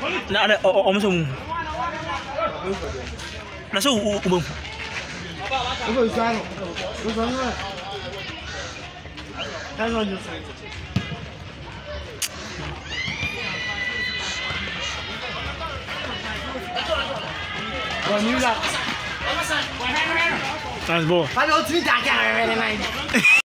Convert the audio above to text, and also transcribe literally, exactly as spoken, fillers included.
Na ada om sum. Nasu umum. Apa usano? Usano. Kan lanjut. Wah, ni lah. Transport. Pada otri tak kaya,